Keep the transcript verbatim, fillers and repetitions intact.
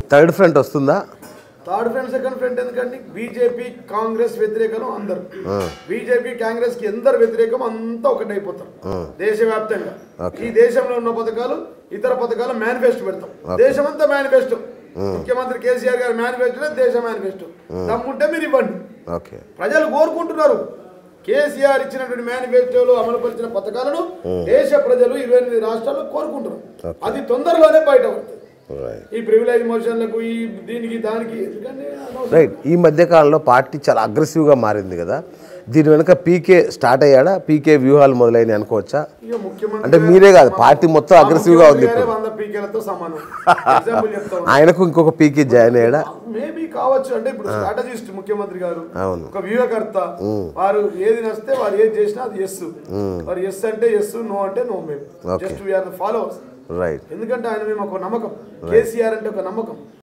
Third front వస్తుందా? Third front second front ఎందుకండి? BJP Congress వ్యతిరేకం అందరు, బీజేపీ కాంగ్రెస్ కి ఎందరు వ్యతిరేకం అంతా ఒకటైపోతారు దేశవ్యాప్తంగా. ఈ దేశంలో ఉన్న పథకాలు ఇతర పథకాలు మేనిఫెస్టో పెడతాం, దేశమంతా మేనిఫెస్టో. ముఖ్యమంత్రి కేసీఆర్ గారి మేనిఫెస్టో దేశ మేనిఫెస్టో. దమ్ముంటే మీరు ఇవ్వండి, ప్రజలు కోరుకుంటున్నారు. కేసీఆర్ ఇచ్చినటువంటి మేనిఫెస్టోలో అమలుపరిచిన పథకాలను దేశ ప్రజలు ఇరవై ఎనిమిది రాష్ట్రాల్లో కోరుకుంటున్నారు. అది తొందరలోనే బయట పడుతుంది. ఈ ప్రివిలేజ్ మోషన్లకు ఈ దీనికి దానికి రైట్. ఈ మధ్య కాలంలో పార్టీ చాలా అగ్రెసివ్గా మారింది కదా, దీని వెనుక పీకే స్టార్ట్ అయ్యాడా? పీకే వ్యూహాలు మొదలైన అనుకోవచ్చా? అంటే మీరే కాదు, పార్టీ మొత్తం అగ్రెసివ్గా ఉంది ఇప్పుడు. ఆయనకు ఇంకొక పీకే జాయిన్ అయ్యాడా? మేబీ కావచ్చు. అంటే ఇప్పుడు స్ట్రాటజిస్ట్ ముఖ్యమంత్రి గారు ఒక వ్యూహకర్త, వారు ఏది నస్తే వారు ఏది చేసినా అది ఎస్, వారు ఎస్ అంటే ఎస్, నో అంటే నో. మేము just we are the followers. Right. ఎందుకంటే ఆయన మేము ఒక నమ్మకం, కేసీఆర్ అంటే ఒక నమ్మకం.